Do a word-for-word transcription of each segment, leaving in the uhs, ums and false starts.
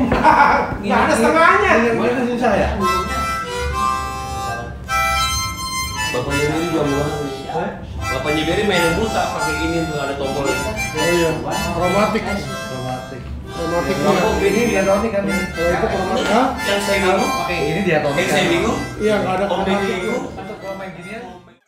Nggak ada setengahnya. Ini susah ya? Bapaknya Beri juga murah. Bapaknya Beri mainin buta pakai ini tuh ada tombolnya. Oh iya, aromatik. Kromatik. Aromatik. Ini ini diatonik kan ini. Kalau itu aromatik. Hah? Yang saya bingung pakai Ini diatonik. yang saya bingung. Iya, nggak ada Om Deddy aromatik. itu Untuk kalau main ginian.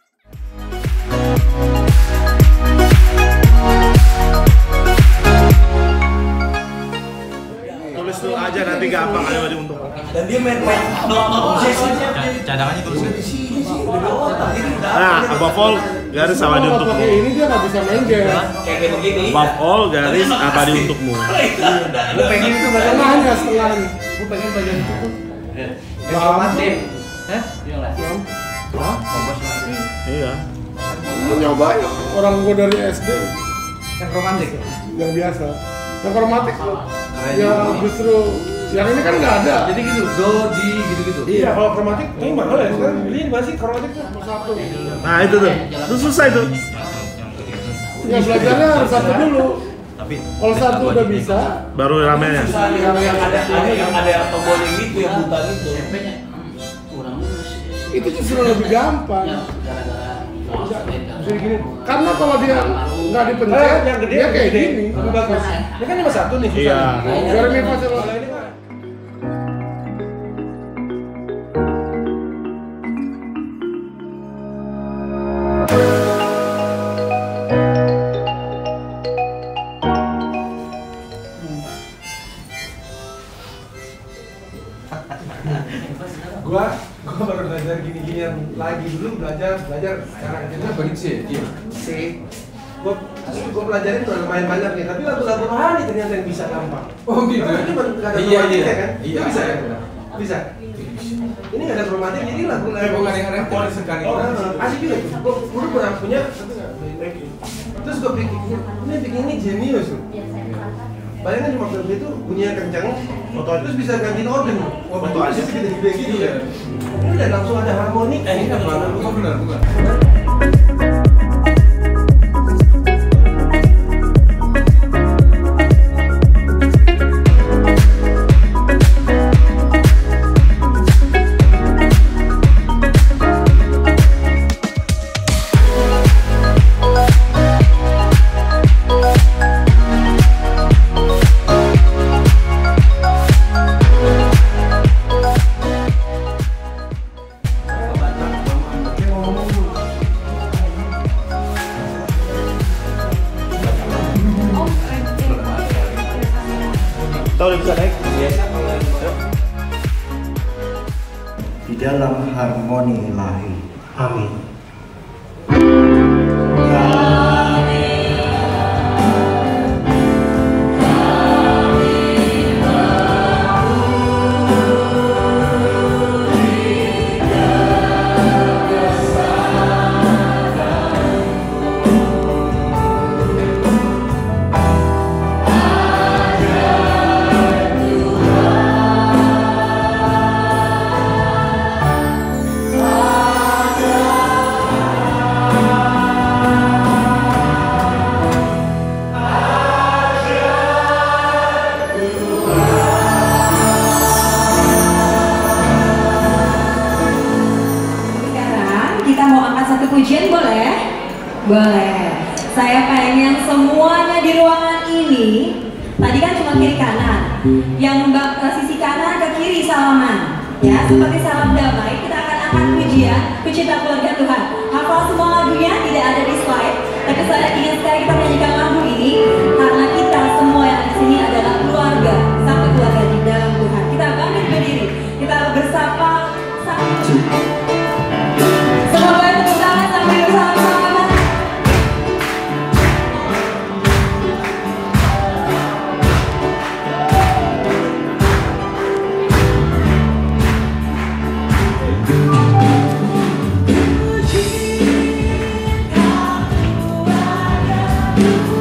Tulis dulu aja nanti gampang ada baju untuk. dan dia main main obsesi. Cadangannya tulis kan? Nah, above all garis Kalau abadi nggak untukmu. pakai ini dia nggak bisa main game. Kayak begini. Above all garis abadi untukmu. Gue pengen itu badan. Setengahnya, setengahnya. Gue pengen badan itu tuh. Kromatik. Hah? Hah? Iya. Lu nyobain orang gua dari S D Yang romantik. yang biasa. Yang aromatik Keren ya juga. justru yang ini kan nggak ada. Jadi gitu, do, di, gitu-gitu. Iya, kalau kromatik ini mahal ya. Sekarang beli di mana sih kromatik tuh? Satu. Nah itu tuh, itu susah itu. Ya belajarnya harus satu dulu. Tapi Kalau satu udah bisa, Baru ramenya. Yang yang ada ada yang ada tombolnya gitu yang buta gitu. itu justru lebih gampang. Jadi gini, karena kalau dia nggak dipencet, yang gede, dia kayak gini. Lebih bagus. Ini kan cuma satu nih. Iya. Biar mi fa sol la ini kan. Gua gua baru belajar gini-ginian lagi dulu belajar belajar sekarang akhirnya Begitu sih. Iya. C. Gua gua pelajarin tuh lumayan banyak nih, tapi lagu-lagu rohani ternyata yang bisa gampang. Oh gitu. Karena ini bukan nggak ada Iya, kromatik iya. ya kan? Iya. Itu bisa kan? Bisa. Ini nggak ada kromatik, jadi lagu-lagu. Eh, bukan yang repot sekali. Oh, asik juga. Gua dulu pernah punya, tapi nggak lagi. Terus gua pikir, ini bikin ini jenius loh. Bayangkan cuma film itu bunyinya kencang, foto terus bisa gantiin organ. Wah, foto aja gede-gede gitu ya. Ini udah langsung ada harmonik. Eh, ini apa? Bukan benar, bukan. Tahu udah bisa naik? Di dalam harmoni ilahi. Amin. Pujian boleh? Boleh. Saya pengen semuanya di ruangan ini, tadi kan cuma kiri kanan, yang mbak ke sisi kanan ke kiri salaman, ya seperti salam damai. Kita akan angkat pujian, pecinta keluarga Tuhan. Hafal semua lagunya, tidak ada di slide, tapi saya ingin sekali kita menyanyikan lagu ini karena kita semua yang di sini adalah keluarga, satu keluarga di dalam Tuhan. Kita bangkit berdiri, kita bersapa sambil semua boleh tepuk tangan sambil bersama-sama. Puji Kau keluarga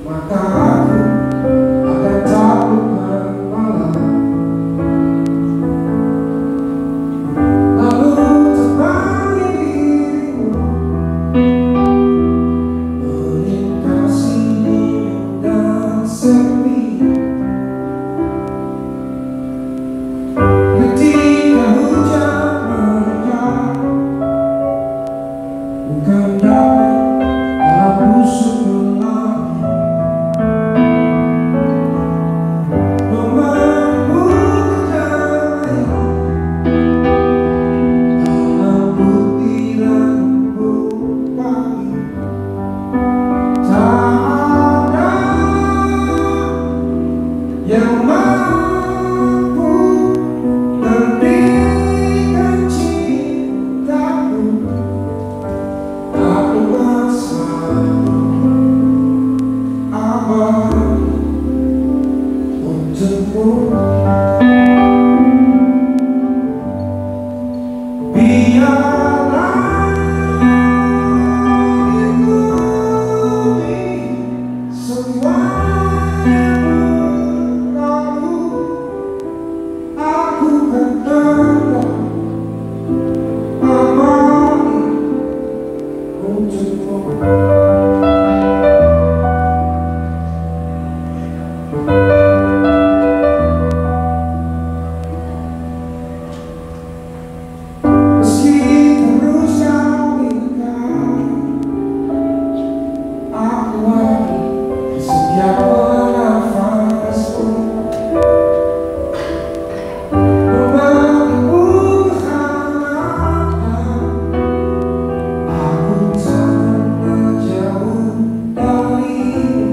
maka aku akan takutkan malam. Lalu temani dirimu melintasi gunung dan sepi. Ketika hujan meredah, bukan dapat dalam busuk gelap, memandu kedamaian dalam butiran embun pagi. Tak ada yang mampu hentikan cintaku. Aku bersama abang untukmu. Biarlah ikuti semua yang berlalu. Aku kan tetap amani untukmu. Meski terus kau ingat, aku ada di setiap nafasmu. Memberimu kehangatan, aku takkan menjauh darimu.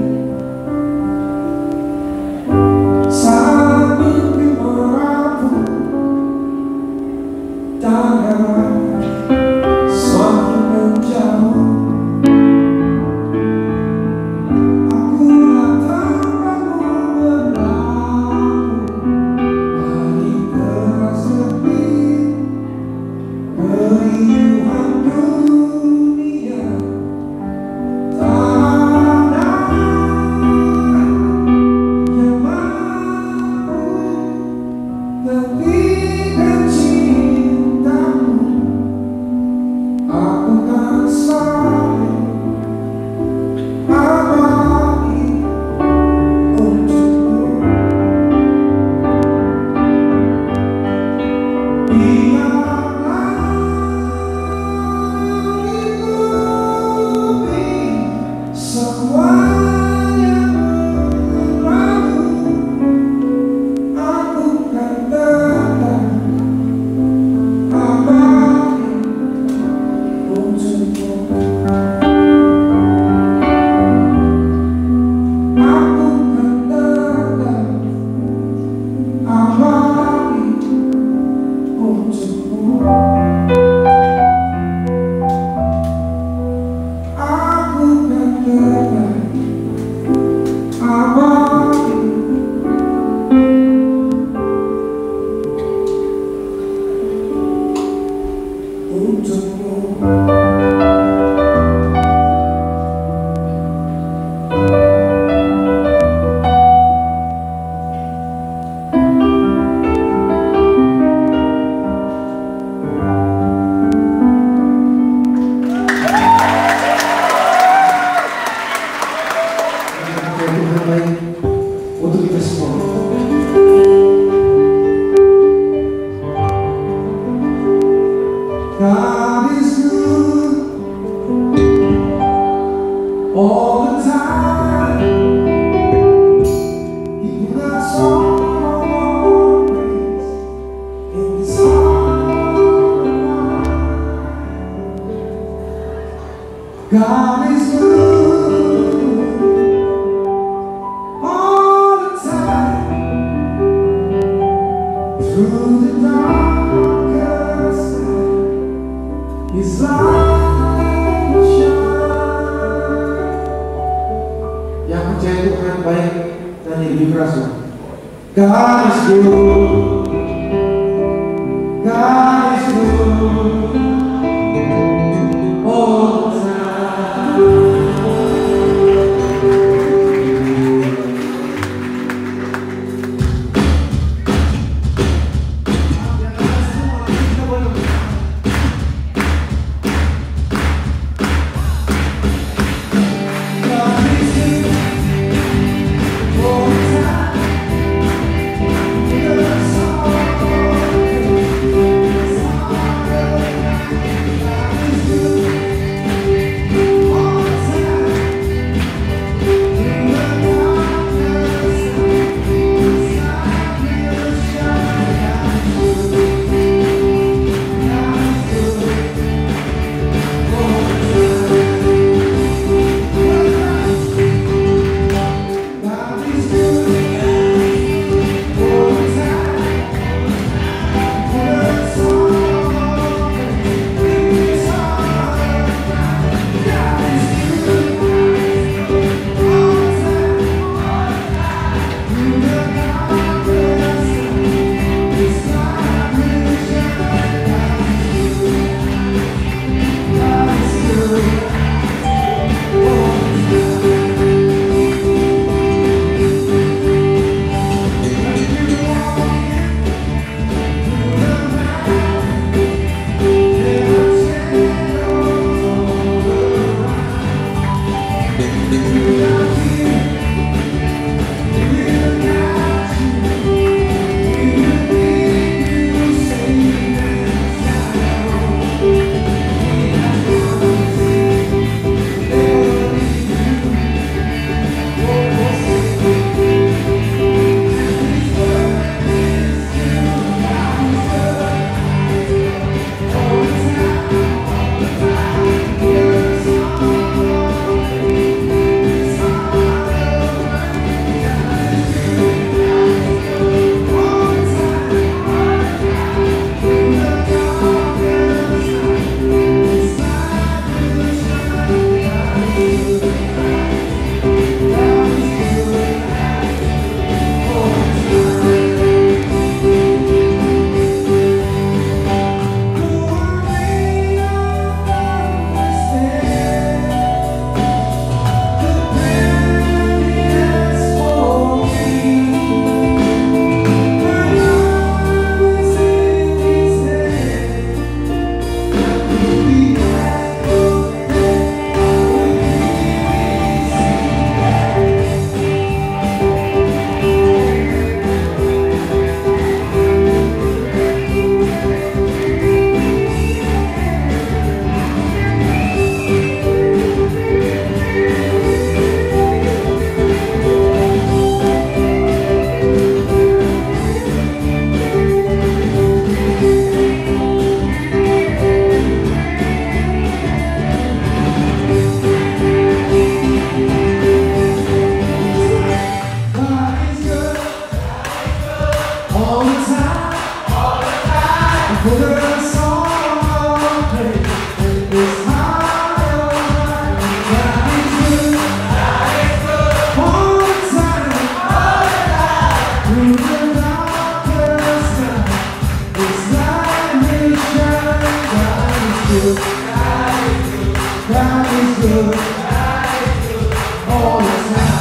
Saat mimpi merapu, tangan semakin menjauh, aku datangkanmu berlalu dari keras sepi keriuhan dunia. Tak ada yang mampu hentikan cintamu. Aku kan selalu abadi untukmu. Biarlah ikuti semua yang berlalu. Aku kan tetap abadi untukmu. Aku kan tetap abadi untukmu. Aku kan tetap abadi untukmu. Tuhan baik untuk kita semua. God is good all the time. He put us all on praise in this heart of mine. God is good all the time. Through the darkest night, His light will shine. Yang percaya Tuhan baik dan lebih keras. God is good. God is good all the time.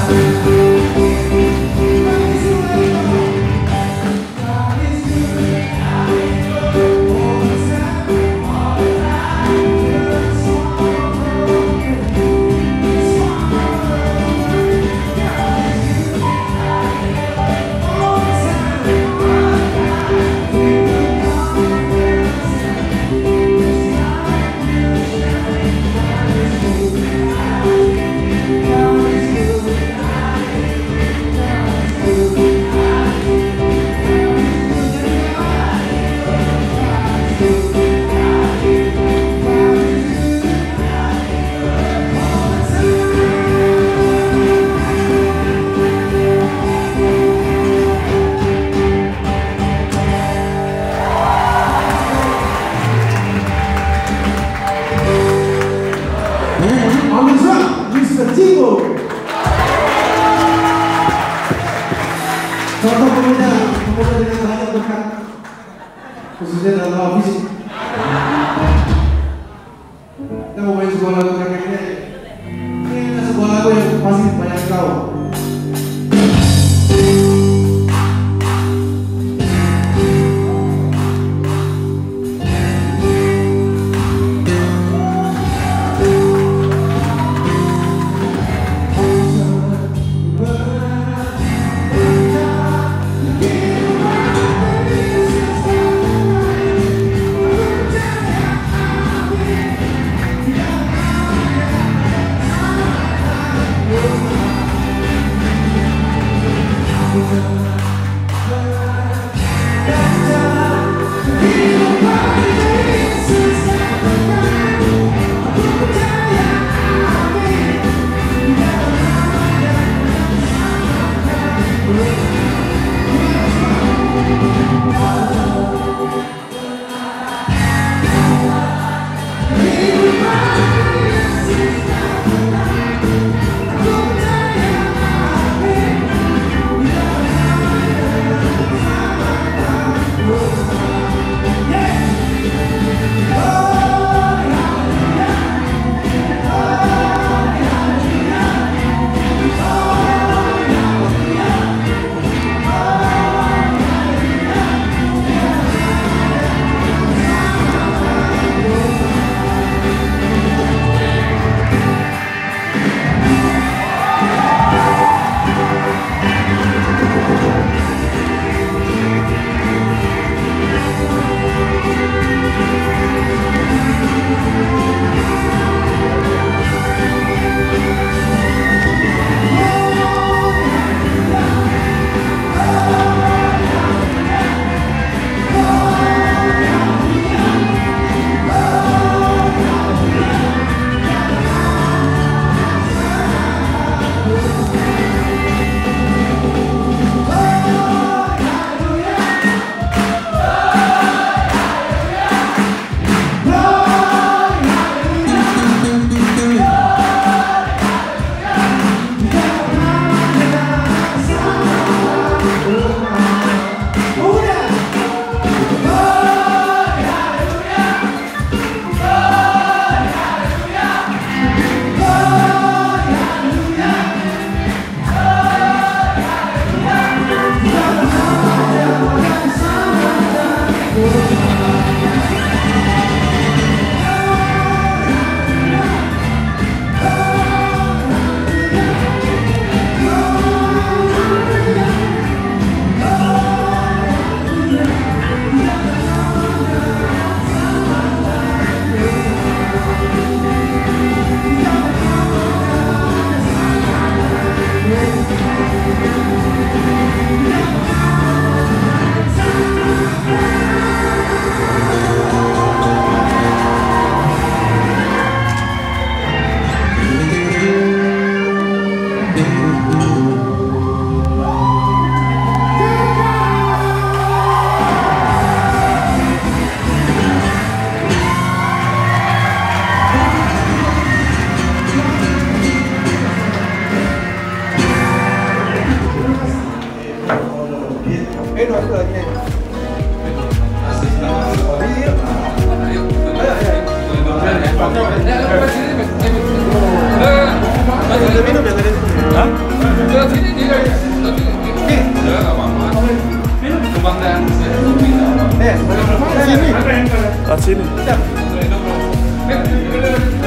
Contoh pemuda, pemuda dengan banyak berkat, khususnya dalam hal fisik. Kita mau main sebuah lagu kayak ini. Ini sebuah lagu yang pasti banyak tahu. Hah? Ke sini dia. Ke sini. Ya enggak apa-apa. Kembang dan Eh, sini. Ke sini. Siap.